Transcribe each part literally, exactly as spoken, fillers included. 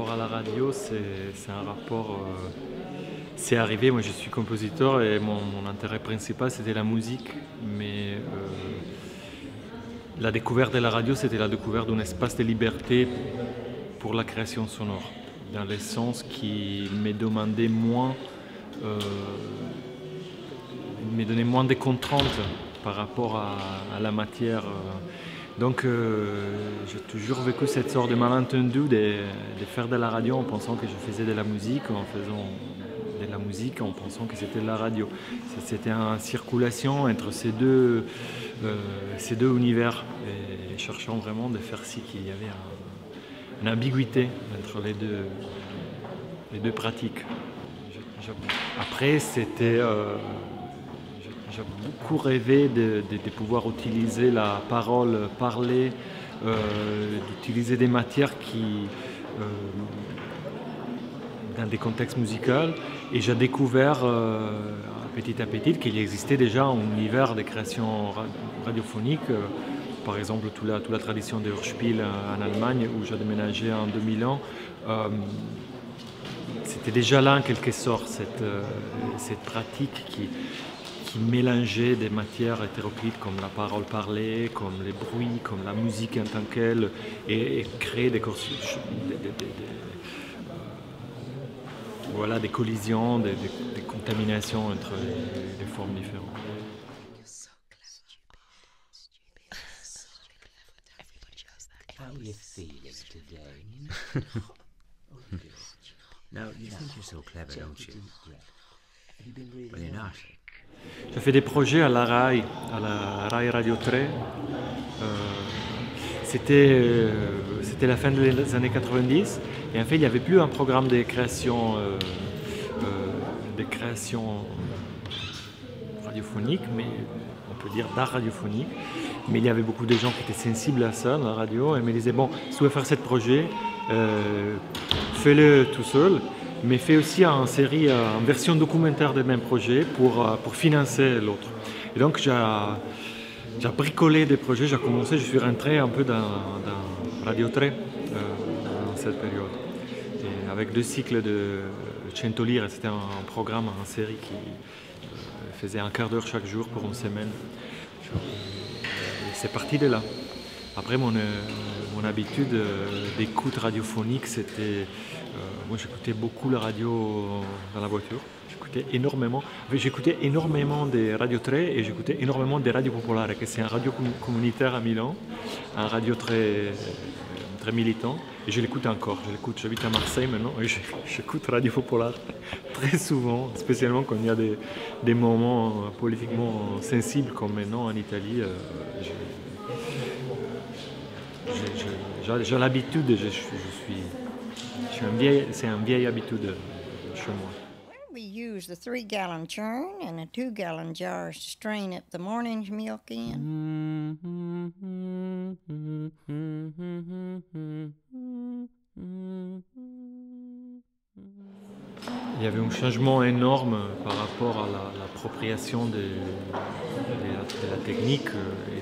rapport à la radio, c'est, c'est un rapport... euh, c'est arrivé, moi je suis compositeur et mon, mon intérêt principal c'était la musique, mais euh, la découverte de la radio c'était la découverte d'un espace de liberté pour la création sonore, dans le sens qui me demandait moins, euh, me donnait moins de contraintes par rapport à, à la matière. Donc euh, j'ai toujours vécu cette sorte de malentendu de, de faire de la radio en pensant que je faisais de la musique, en faisant de la musique en pensant que c'était de la radio. C'était une circulation entre ces deux, euh, ces deux univers, et cherchant vraiment de faire si qu'il y avait un, une ambiguïté entre les deux, les deux pratiques. Je, je, après, c'était... Euh, J'ai beaucoup rêvé de, de, de pouvoir utiliser la parole parlée, euh, d'utiliser des matières qui, euh, dans des contextes musicaux. Et j'ai découvert euh, petit à petit qu'il existait déjà un univers de création radiophonique. Euh, par exemple, toute la, toute la tradition de Hörspiel en Allemagne, où j'ai déménagé en deux mille ans. Euh, c'était déjà là en quelque sorte cette, euh, cette pratique qui qui mélangeait des matières hétéroclites comme la parole parlée, comme les bruits, comme la musique en tant qu'elle, et, et créer des, des, des, des, des, euh, voilà, des collisions, des, des, des contaminations entre les, les formes différentes. How are you feeling today? No, you think you're so clever, don't you? Well, you're not. J'ai fait des projets à la R A I, à la R A I Radio Tre. Euh, c'était, euh, c'était la fin des années quatre-vingt-dix, et en fait il n'y avait plus un programme de création, euh, euh, de création radiophonique, mais on peut dire d'art radiophonique. Mais il y avait beaucoup de gens qui étaient sensibles à ça dans la radio et me disaient bon, si tu veux faire ce projet, euh, fais-le tout seul. Mais fait aussi en série, en version documentaire des mêmes projets pour, pour financer l'autre. Et donc j'ai, j'ai bricolé des projets, j'ai commencé, je suis rentré un peu dans, dans Radio Tre euh, dans cette période. Et avec deux cycles de Cento Lire, c'était un, un programme en série qui euh, faisait un quart d'heure chaque jour pour une semaine. Et c'est parti de là. Après, mon, euh, mon habitude d'écoute radiophonique, c'était... Euh, moi, j'écoutais beaucoup la radio dans la voiture. J'écoutais énormément. J'écoutais énormément des radios Tre et j'écoutais énormément des radios populaires, que c'est un radio communautaire à Milan, un radio très, très militant. Et je l'écoute encore. Je l'écoute. J'habite à Marseille maintenant et j'écoute Radio Populaire très souvent, spécialement quand il y a des, des moments politiquement sensibles comme maintenant en Italie. Euh, j'ai, j'ai l'habitude, je, je, je suis... Vieil, c'est une vieille habitude chez moi. We use the three gallon churn and the two gallon jars to strain up the morning's milk in. Il y avait un changement énorme par rapport à la, l'appropriation de, de, la, de la technique. Et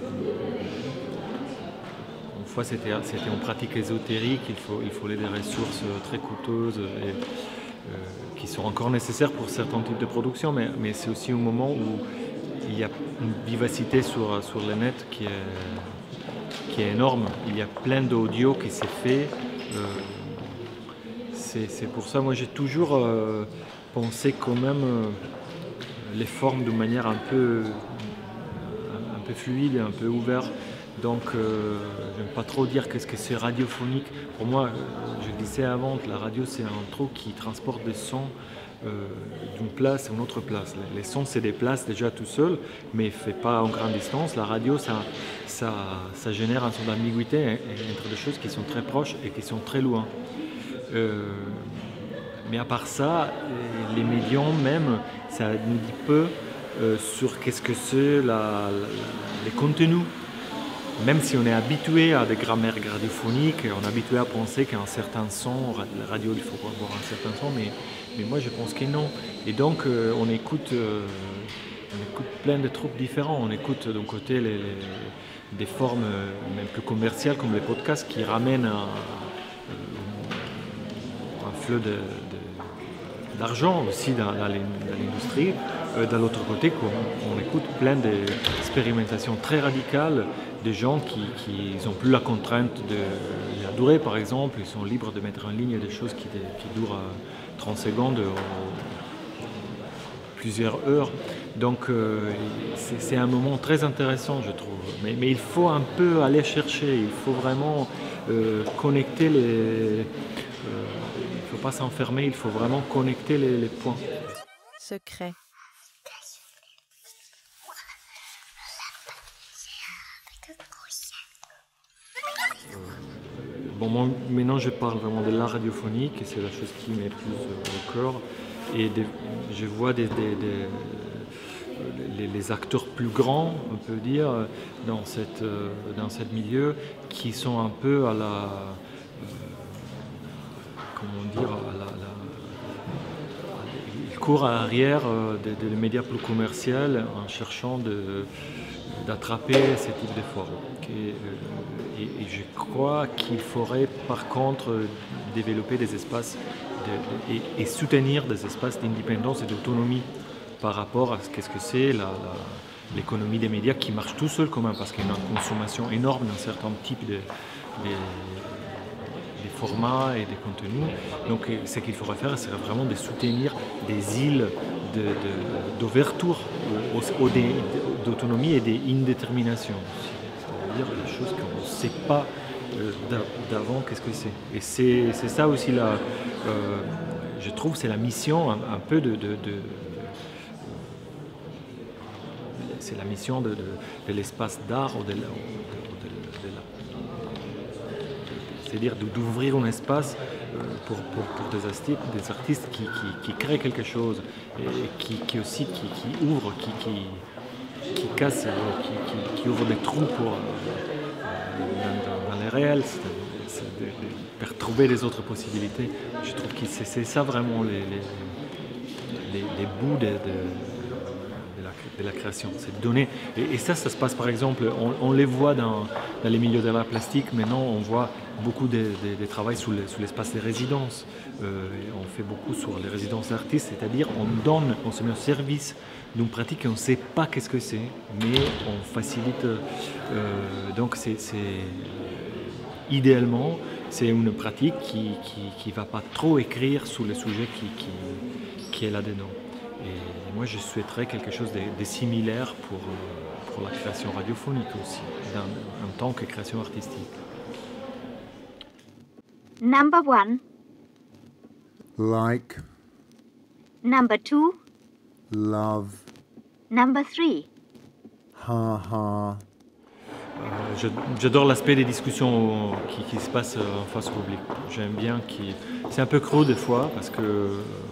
Fois, c'était, c'était une pratique ésotérique, il, faut, il fallait des ressources très coûteuses et, euh, qui sont encore nécessaires pour certains types de production, mais, mais c'est aussi un moment où il y a une vivacité sur, sur le net qui est, qui est énorme. Il y a plein d'audio qui s'est fait. Euh, c'est, c'est pour ça, moi j'ai toujours euh, pensé quand même euh, les formes de manière un peu, un peu fluide, un peu ouverte. Donc, euh, je n'aime pas trop dire qu'est-ce que c'est radiophonique. Pour moi, je le disais avant, que la radio, c'est un truc qui transporte des sons euh, d'une place à une autre place. Les sons, c'est des places déjà tout seul, mais ne fait pas en grande distance. La radio, ça, ça, ça génère une sorte d'ambiguïté entre des choses qui sont très proches et qui sont très loin. Euh, mais à part ça, les médiums même, ça nous dit peu euh, sur qu'est-ce que c'est la, la, les contenus. Même si on est habitué à des grammaires radiophoniques, on est habitué à penser qu'un certain son, la radio il faut avoir un certain son, mais, mais moi je pense que non. Et donc euh, on, écoute, euh, on écoute plein de trucs différents. On écoute d'un côté les, les, des formes même plus commerciales comme les podcasts qui ramènent à, flot de, de, d'argent aussi dans, dans l'industrie. Euh, de l'autre côté, on, on écoute plein d'expérimentations très radicales, des gens qui n'ont plus la contrainte de la durée, par exemple. Ils sont libres de mettre en ligne des choses qui, qui durent trente secondes ou plusieurs heures. Donc euh, c'est un moment très intéressant, je trouve. Mais, mais il faut un peu aller chercher, il faut vraiment euh, connecter les... Euh, il ne faut pas s'enfermer, il faut vraiment connecter les, les points. Secret. Bon, moi, maintenant, je parle vraiment de l'art radiophonique, et c'est la chose qui m'est plus au cœur. Et des, je vois des, des, des, les, les acteurs plus grands, on peut dire, dans cette, dans ce milieu, qui sont un peu à la, euh, comment dire, à la, la ils courent à l'arrière des, des médias plus commerciaux en cherchant de d'attraper ce type de forme. Et, et, et je crois qu'il faudrait par contre développer des espaces de, de, et, et soutenir des espaces d'indépendance et d'autonomie par rapport à ce qu'est-ce que c'est l'économie des médias qui marche tout seul quand même, parce qu'il y a une consommation énorme d'un certain type de, de, de formats et de contenus. Donc ce qu'il faudrait faire, c'est vraiment de soutenir des îles d'ouverture d'autonomie et d'indétermination. C'est-à-dire des choses qu'on ne sait pas euh, d'avant qu'est-ce que c'est. Et c'est ça aussi, la, euh, je trouve, c'est la mission un, un peu de... de, de c'est la mission de, de, de l'espace d'art, c'est-à-dire d'ouvrir un espace pour, pour, pour des artistes, des artistes qui, qui, qui créent quelque chose et qui, qui aussi qui, qui ouvrent, qui, qui, qui cassent, qui, qui, qui ouvrent des trous pour, dans, dans les réels, c'est de, de retrouver les autres possibilités. Je trouve que c'est ça vraiment les, les, les, les bouts de, de de la création, c'est de donner. Et, et ça, ça se passe par exemple, on, on les voit dans, dans les milieux de l'art plastique, maintenant on voit beaucoup de, de, de travail sous l'espace des résidences. Euh, on fait beaucoup sur les résidences d'artistes, c'est-à-dire on donne, on se met au service d'une pratique et on ne sait pas qu'est-ce que c'est, mais on facilite. Euh, donc c'est idéalement, c'est une pratique qui ne va pas trop écrire sur le sujet qui, qui, qui est là-dedans. Et moi, je souhaiterais quelque chose de, de similaire pour, pour la création radiophonique aussi, dans, en tant que création artistique. Number one. Like. Number two. Love. Number three. Ha ha. Euh, J'adore l'aspect des discussions qui, qui se passent en face au public. J'aime bien qui. C'est un peu creux des fois parce que.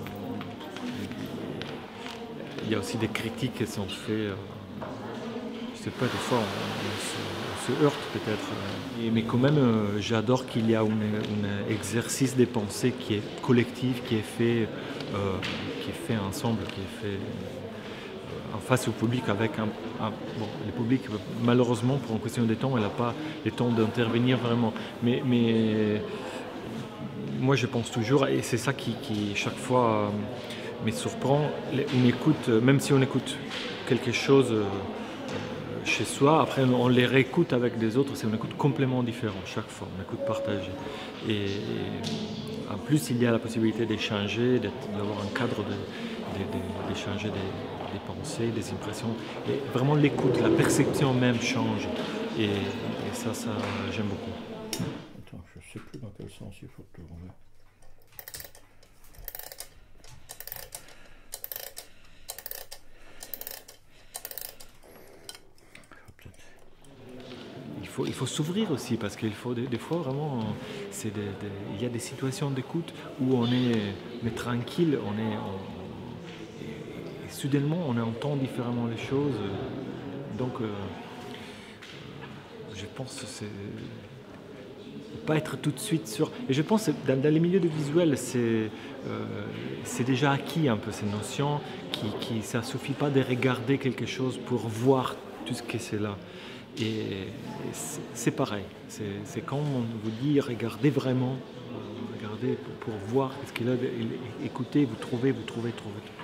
Il y a aussi des critiques qui sont faites, euh, je ne sais pas, des fois on, on, se, on se heurte peut-être, mais quand même euh, j'adore qu'il y a un exercice de pensée qui est collectif, qui est fait, euh, qui est fait ensemble, qui est fait euh, en face au public avec un, un bon, le public malheureusement pour une question de temps, elle n'a pas le temps d'intervenir vraiment, mais, mais moi je pense toujours, et c'est ça qui, qui chaque fois euh, me surprend, on écoute, même si on écoute quelque chose chez soi, après on les réécoute avec des autres, c'est un écoute complètement différent chaque fois, on écoute partagé. Et, et en plus il y a la possibilité d'échanger, d'avoir un cadre d'échanger de, de, de, des, des pensées, des impressions. Et vraiment l'écoute, la perception même change. Et, et ça, ça j'aime beaucoup. Attends, je ne sais plus dans quel sens il faut tourner. Il faut, il faut s'ouvrir aussi parce qu'il faut des, des fois vraiment, c'est des, des, il y a des situations d'écoute où on est, on est tranquille, on est, on, et, et soudainement on entend différemment les choses. Donc, euh, je pense que c'est pas être tout de suite sur. Et je pense que dans, dans les milieux de visuel, c'est euh, déjà acquis un peu ces notions qui, qui ça suffit pas de regarder quelque chose pour voir tout ce que c'est là. Et c'est pareil, c'est quand on vous dit regardez vraiment, regardez regardez pour, pour voir ce qu'il a, écoutez, vous trouvez, vous trouvez, trouvez.